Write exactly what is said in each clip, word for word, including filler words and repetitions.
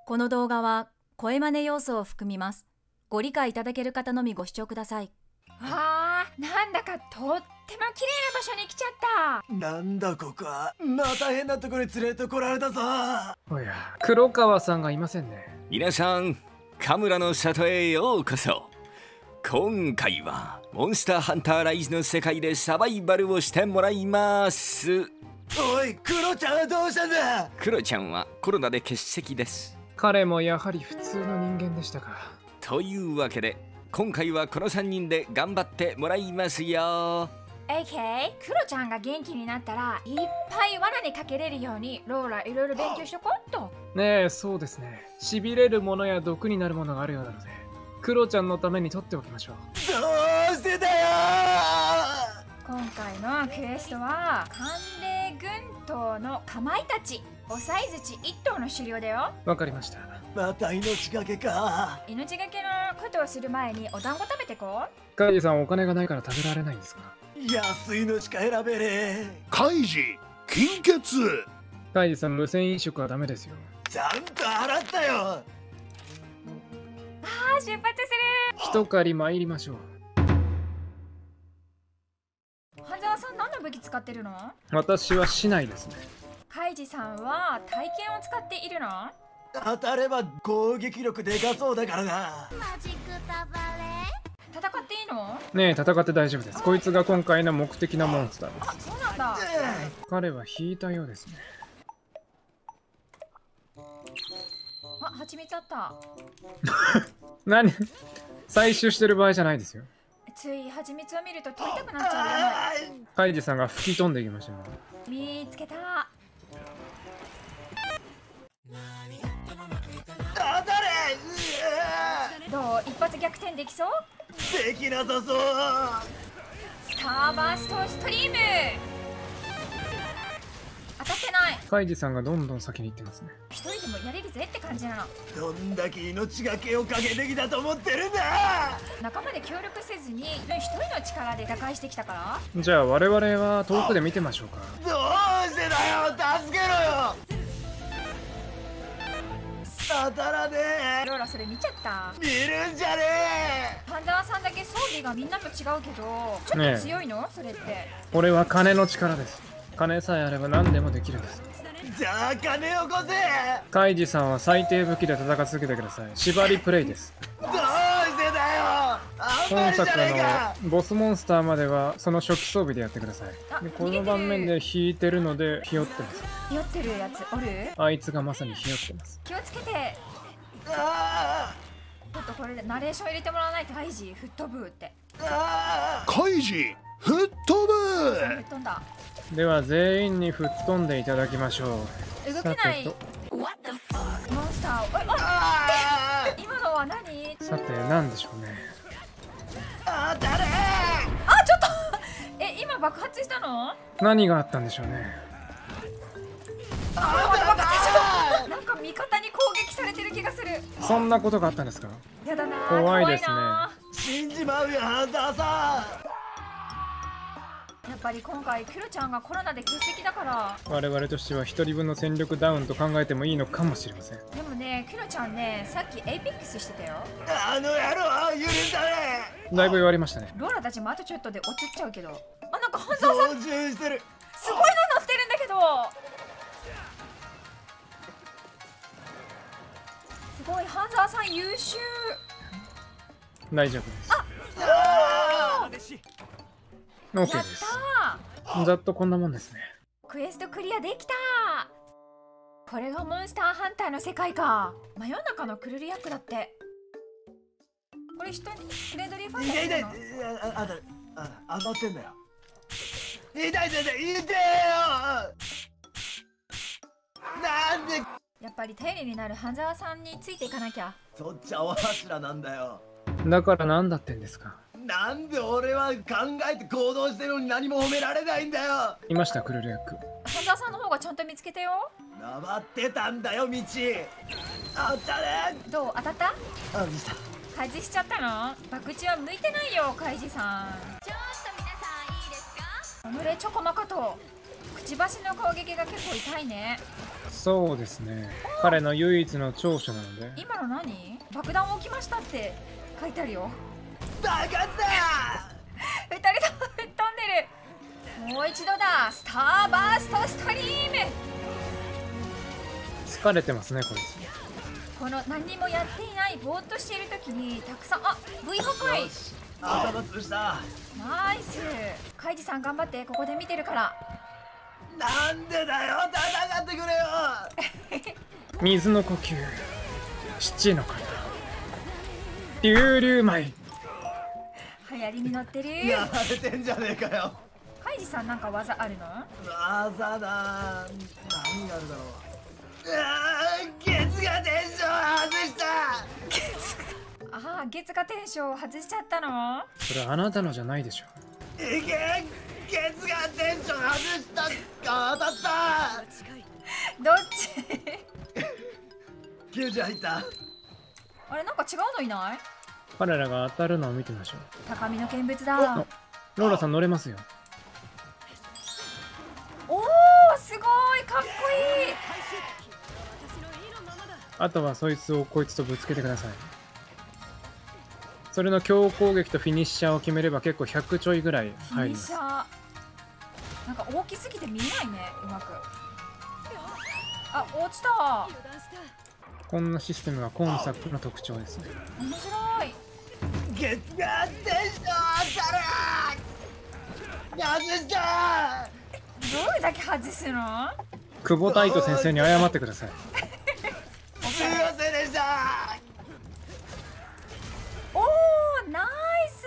この動画は声真似要素を含みます。ご理解いただける方のみご視聴ください。 わあ、なんだかとっても綺麗な場所に来ちゃった。 なんだここは。また変なところに連れてこられたぞ。 おや、黒川さんがいませんね。 皆さん、カムラの里へようこそ。今回はモンスターハンターライズの世界でサバイバルをしてもらいます。 おい、クロちゃんはどうしたんだ。 クロちゃんはコロナで欠席です。 彼もやはり普通の人間でしたか。 というわけで今回はこのさんにんで頑張ってもらいますよ。 エーケー、クロちゃんが元気になったらいっぱい罠にかけれるようにローラいろいろ勉強しとこうっと。 ねえ、そうですね。しびれるものや毒になるものがあるようなのでクロちゃんのために取っておきましょう。 どうしてだよ。 今回のクエストは寒冷群島のカマイたちおさい槌一頭の狩猟だよ。 わかりました。 また命がけか。 命がけのことをする前にお団子食べてこう。 カイジさん、お金がないから食べられないんですか。 安いのしか選べれ。 カイジ、金欠。 カイジさん、無銭飲食はダメですよ。 ちゃんと払ったよ。 ああ、出発する。 一狩り参りましょう。 半沢さん、何の武器使ってるの？ 私はしないですね。 カイジさんは体験を使っているの？ 当たれば攻撃力でかそうだからな。 マジックタバレ戦っていいの？ ねえ、戦って大丈夫です。こいつが今回の目的のモンスターです。 あ、そうなんだ。 彼は引いたようですね。 あ、蜂蜜あった。 何採取してる場合じゃないですよ。 つい蜂蜜を見ると取りたくなっちゃうよね。 カイジさんが吹き飛んでいきましたよ。 見つけた。 当たれ。 どう？一発逆転できそう？ できなさそう。 スターバーストストリーム当たってない。 カイジさんがどんどん先に行ってますね。 一人でもやれるぜって感じなの。 どんだけ命がけをかけてきたと思ってるんだ。 仲間で協力せずに一人の力で打開してきたから。 じゃあ我々は遠くで見てましょうか。 どうしてだよ。助けろよ。当たらねえ。 ローラそれ見ちゃった。 見るんじゃねえ。 パンダワさんだけ装備がみんなも違うけどちょっと強いの、ね、それって。 これは金の力です。金さえあれば何でもできるんです。 じゃあ金をこせ。 カイジさんは最低武器で戦い続けてください。縛りプレイです。 どうしてだよ。あんま本作りじゃねえか。 のボスモンスターまではその初期装備でやってください。でこの盤面で引いてるのでひよってます。 ひよってるやつおる？ あいつがまさにひよってます。 気をつけて。 あちょっとこれでナレーション入れてもらわないと。カイジ吹っ飛ぶって。 あカイジ、吹っ飛ぶ。 吹っ飛んだ。 では全員に吹っ飛んでいただきましょう。 動けない。 さてとモンスターを。あああ今のは何？ さて何でしょうね。 当たれ。 あ、ちょっとえ、今爆発したの？ 何があったんでしょうね。 あ、なんか味方に攻撃されてる気がする。 そんなことがあったんですか。 やだな。 怖いですね。 な。 死んじまうよハンターさやっぱり今回クロちゃんがコロナで欠席だから。 我々としては一人分の戦力ダウンと考えてもいいのかもしれません。 でもね、クロちゃんね、さっきエイペックスしてたよ。 あの野郎は許さねだいぶ言われましたね。 ローラたちもあとちょっとで落ちっちゃうけど。あ、なんか半え。 沢さん操縦してる。 すごいの乗ってるんだけど。すごい、半沢さん優秀。 大丈夫です。 あ OK やっです。 たざっとこんなもんですね。 ー。クエストクリアできたー。これがモンスターハンターの世界か。真夜中のクルルヤックだって。これ人にフレンドリーファイ痛い痛い。 ターするの？ ああああ当たってんだよ。痛い痛い痛い痛いよ。なんで。 やっぱり頼りになる半沢さんについていかなきゃ。 そっち青柱なんだよ。 だから何だってんですか。 なんで俺は考えて行動してるのに何も褒められないんだよ。 いましたクルルヤック。 半沢さんの方がちゃんと見つけてよ。 なまってたんだよ道。あったね。 どう当たった？ あ見た。 開示しちゃったの？博打は向いてないよ、カイジさん。 ちょっと皆さんいいですか？ おのれチョコマカト。くちばしの攻撃が結構痛いね。 そうですね。彼の唯一の長所なので。 今の何？爆弾置きましたって書いてあるよ。 バカだ。 二人とも吹っ飛んでる。もう一度だ。スターバーストストリーム。 疲れてますねこいつ。 この何にもやっていないぼーっとしている時にたくさん、あ、V 破壊。 頭潰した。 ナイス。カイジさん頑張って、ここで見てるから。 なんでだよ、戦ってくれよ。 水の呼吸、七の型、流流舞。 流行りに乗ってる。 やられてんじゃねえかよ。 カイジさんなんか技あるの？ 技だ。何があるだろう。うわー、ケツがテンション外した。 ああ、ゲツがテンションを外しちゃったの？ それあなたのじゃないでしょ。 いけ、ケツがテンション外したか、当たった。 どっち？ きゅうじゅう入った。 あれ、なんか違うのいない？ 彼らが当たるのを見てみましょう。 高みの見物だ。 ローラさん乗れますよ。 おお、すごいかっこいい。 あとはそいつをこいつとぶつけてください。それの強攻撃とフィニッシャーを決めれば結構ひゃくちょいぐらい入ります。 フィニッシャーなんか大きすぎて見えないね、うまく。あ、落ちた。 こんなシステムが今作の特徴ですね。 面白い。 ケツがテンション当たる。外した。 どれだけ外すの？ 久保太斗先生に謝ってください。 すいませんでした。 おお、ナイス。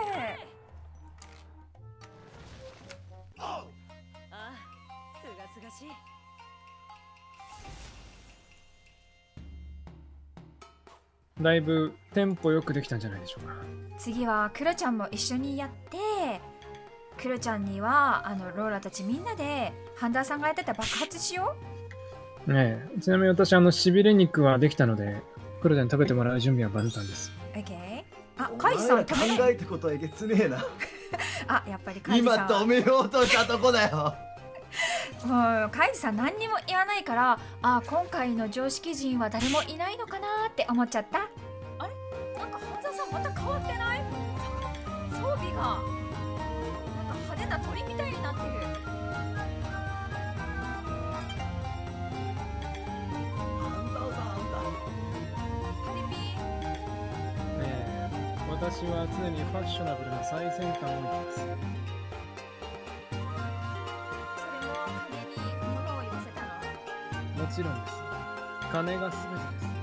だいぶテンポよくできたんじゃないでしょうか。 次はクロちゃんも一緒にやって、クロちゃんにはあのローラたちみんなでハンターさんがやってた爆発しよねえ、ちなみに私あのしびれ肉はできたのでクロちゃんに食べてもらう準備は万端です。 う。オッケー。あ、カイジさんは食べない。 考えたことはえげつねえな。 あ、やっぱりカイジ今さんは止めようとしたとこだよ。 もうカイジさん何にも言わないから、あ、今回の常識人は誰もいないのかなって思っちゃった。あれ、なんかハンザーさんまた変わってない？装備がなんか派手な鳥みたいになってる。ハリピー。 ねえ、私は常にファッショナブルな最先端を見てます。 それも金に物を言わせたの？ もちろんです。金が全てです。